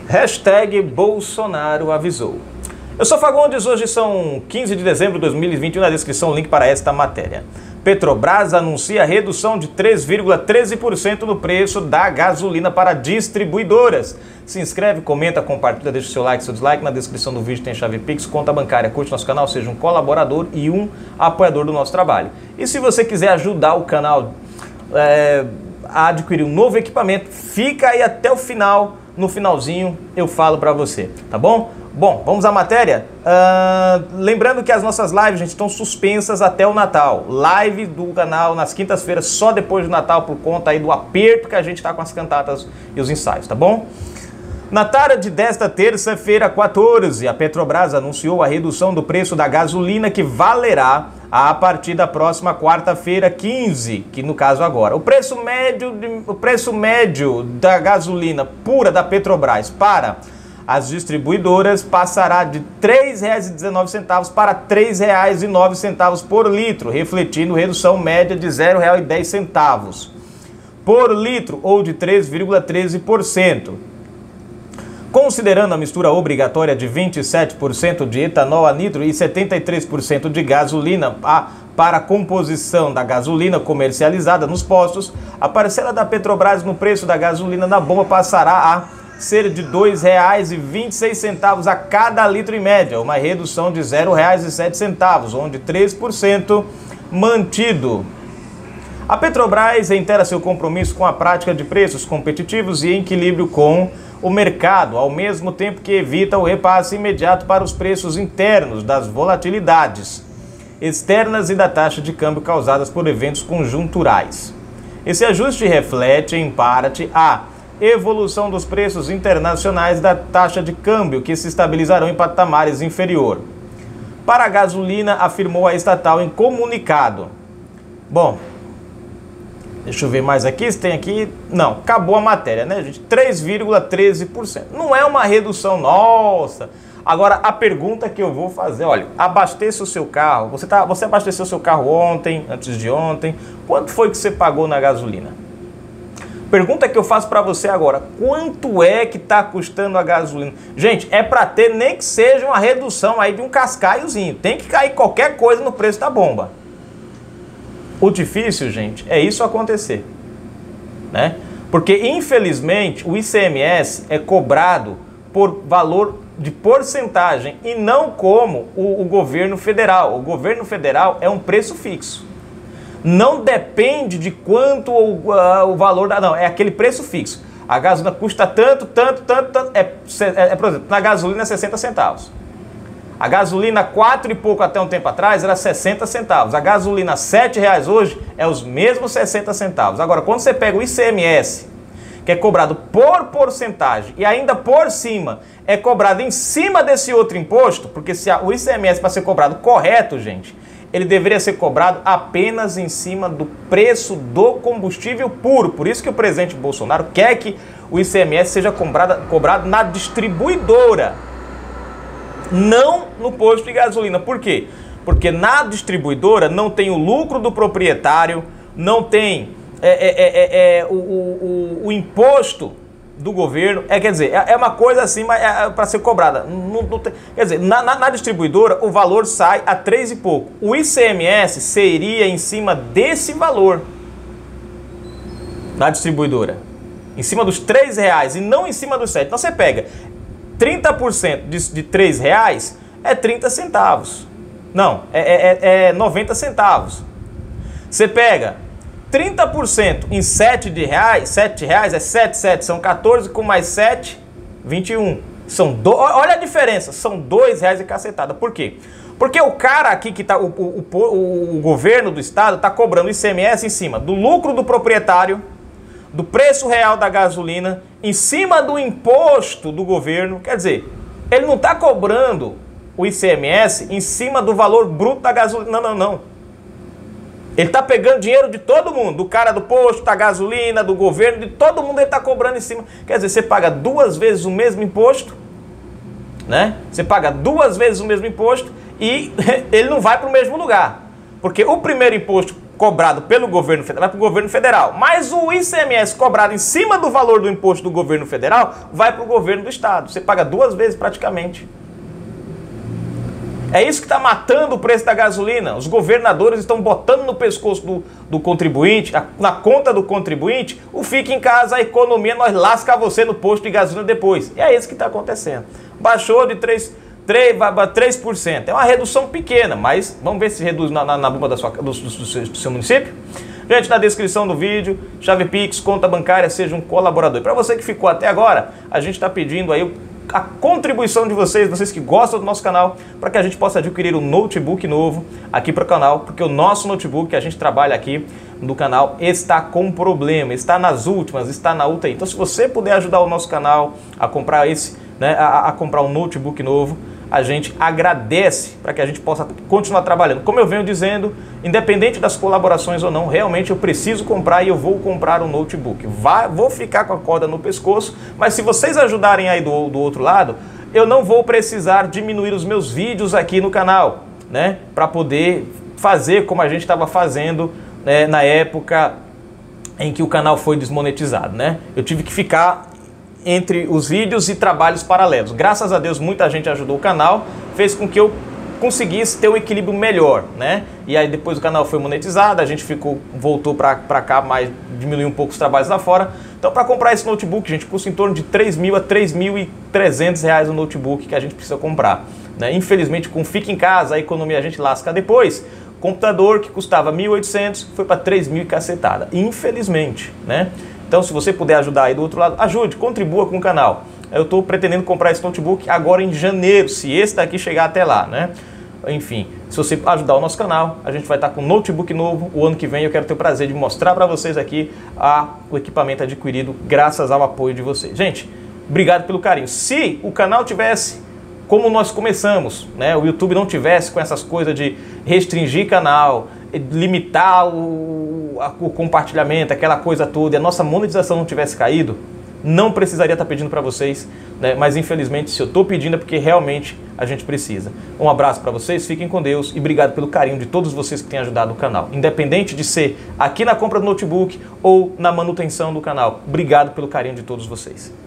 Hashtag Bolsonaro avisou. Eu sou Fagundes, hoje são 15 de dezembro de 2021, na descrição o link para esta matéria. Petrobras anuncia redução de 3,13% no preço da gasolina para distribuidoras. Se inscreve, comenta, compartilha, deixa o seu like, seu dislike. Na descrição do vídeo tem chave Pix, conta bancária. Curte nosso canal, seja um colaborador e um apoiador do nosso trabalho. E se você quiser ajudar o canal a adquirir um novo equipamento, fica aí até o final. No finalzinho eu falo para você, tá bom? Bom, vamos à matéria. Lembrando que as nossas lives, gente, estão suspensas até o Natal. Live do canal nas quintas-feiras, só depois do Natal, por conta aí do aperto que a gente está com as cantatas e os ensaios, tá bom? Na tarde desta terça-feira, 14, a Petrobras anunciou a redução do preço da gasolina que valerá a partir da próxima quarta-feira, 15, que no caso agora. O preço médio da gasolina pura da Petrobras para as distribuidoras passará de R$ 3,19 para R$ 3,09 por litro, refletindo redução média de R$ 0,10 por litro ou de 3,13%. Considerando a mistura obrigatória de 27% de etanol anidro e 73% de gasolina para a composição da gasolina comercializada nos postos, a parcela da Petrobras no preço da gasolina na bomba passará a ser de R$ 2,26 a cada litro em média, uma redução de R$ 0,07, onde 3% mantido. A Petrobras reitera seu compromisso com a prática de preços competitivos e em equilíbrio com o mercado, ao mesmo tempo que evita o repasse imediato para os preços internos das volatilidades externas e da taxa de câmbio causadas por eventos conjunturais. Esse ajuste reflete, em parte, a evolução dos preços internacionais da taxa de câmbio, que se estabilizarão em patamares inferior. Para a gasolina, afirmou a estatal em comunicado. Bom, deixa eu ver mais aqui, se tem aqui... Não, acabou a matéria, né, gente? 3,13%. Não é uma redução, nossa! Agora, a pergunta que eu vou fazer, olha, abasteça o seu carro. Você abasteceu o seu carro ontem, antes de ontem. Quanto foi que você pagou na gasolina? Pergunta que eu faço para você agora, quanto é que está custando a gasolina? Gente, é para ter nem que seja uma redução aí de um cascaiozinho. Tem que cair qualquer coisa no preço da bomba. O difícil, gente, é isso acontecer, né? Porque, infelizmente, o ICMS é cobrado por valor de porcentagem e não como o governo federal. O governo federal é um preço fixo. Não depende de quanto o valor da... Não, é aquele preço fixo. A gasolina custa tanto. Por exemplo, na gasolina é 60 centavos. A gasolina 4 e pouco até um tempo atrás era 60 centavos. A gasolina R$ 7,00 hoje é os mesmos 60 centavos. Agora, quando você pega o ICMS, que é cobrado por porcentagem e ainda por cima, é cobrado em cima desse outro imposto, porque se o ICMS para ser cobrado correto, gente, ele deveria ser cobrado apenas em cima do preço do combustível puro. Por isso que o presidente Bolsonaro quer que o ICMS seja cobrado na distribuidora, não no posto de gasolina. Por quê? Porque na distribuidora não tem o lucro do proprietário, não tem o imposto do governo, quer dizer, é uma coisa assim para ser cobrada. Não tem, quer dizer, na distribuidora o valor sai a 3 e pouco. O ICMS seria em cima desse valor na distribuidora, em cima dos R$ 3,00 e não em cima dos 7. Então você pega 30% de R$ 3,00 é 30 centavos. Não, é 90 centavos. Você pega 30% em R$ 7,00 é 7, são 14 com mais 7, 21. Olha a diferença, são R$ 2,00 e cacetada. Por quê? Porque o cara aqui que tá, o governo do estado está cobrando ICMS em cima do lucro do proprietário, do preço real da gasolina, em cima do imposto do governo. Quer dizer, ele não está cobrando o ICMS em cima do valor bruto da gasolina. Não. Ele está pegando dinheiro de todo mundo, do cara do posto, da gasolina, do governo, de todo mundo ele está cobrando em cima. Quer dizer, você paga 2 vezes o mesmo imposto, né? Você paga 2 vezes o mesmo imposto e ele não vai para o mesmo lugar. Porque o primeiro imposto cobrado pelo governo federal vai para o governo federal, mas o ICMS cobrado em cima do valor do imposto do governo federal vai para o governo do estado. Você paga 2 vezes praticamente. É isso que está matando o preço da gasolina. Os governadores estão botando no pescoço do contribuinte, na conta do contribuinte, o fica em casa, a economia, nós lasca você no posto de gasolina depois. E é isso que está acontecendo. Baixou de 3%. É uma redução pequena, mas vamos ver se reduz na bomba do seu município. Gente, na descrição do vídeo, chave Pix, conta bancária, seja um colaborador. Para você que ficou até agora, a gente está pedindo aí a contribuição de vocês que gostam do nosso canal, para que a gente possa adquirir um notebook novo aqui para o canal, porque o nosso notebook que a gente trabalha aqui no canal está com problema, está nas últimas, está na UTI. Então, se você puder ajudar o nosso canal a comprar a comprar um notebook novo, a gente agradece, para que a gente possa continuar trabalhando. Como eu venho dizendo, independente das colaborações ou não, realmente eu preciso comprar e eu vou comprar um notebook. Vou ficar com a corda no pescoço, mas se vocês ajudarem aí do outro lado, eu não vou precisar diminuir os meus vídeos aqui no canal, né? Para poder fazer como a gente estava fazendo, né, na época em que o canal foi desmonetizado, né? Eu tive que ficar entre os vídeos e trabalhos paralelos. Graças a Deus, muita gente ajudou o canal, fez com que eu conseguisse ter um equilíbrio melhor, né? E aí depois o canal foi monetizado, a gente voltou para cá, mas diminuiu um pouco os trabalhos lá fora. Então, para comprar esse notebook, gente, custa em torno de R$3.000 a R$3.300 o notebook que a gente precisa comprar, né? Infelizmente, com Fica em Casa, a economia a gente lasca depois. Computador que custava R$1.800 foi para R$3.000 e cacetada, infelizmente, né? Então, se você puder ajudar aí do outro lado, ajude, contribua com o canal. Eu estou pretendendo comprar esse notebook agora em janeiro, se esse daqui chegar até lá, né? Enfim, se você ajudar o nosso canal, a gente vai estar com um notebook novo o ano que vem. Eu quero ter o prazer de mostrar para vocês aqui o equipamento adquirido graças ao apoio de vocês. Gente, obrigado pelo carinho. Se o canal tivesse como nós começamos, né? O YouTube não tivesse com essas coisas de restringir canal, limitar o compartilhamento, aquela coisa toda, e a nossa monetização não tivesse caído, não precisaria estar pedindo para vocês, né? Mas infelizmente, se eu estou pedindo é porque realmente a gente precisa. Um abraço para vocês, fiquem com Deus e obrigado pelo carinho de todos vocês que têm ajudado o canal, independente de ser aqui na compra do notebook ou na manutenção do canal. Obrigado pelo carinho de todos vocês.